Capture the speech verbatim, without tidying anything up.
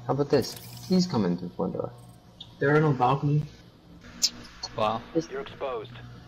How about this? Please come into the front door. They're on a balcony. Wow. You're exposed.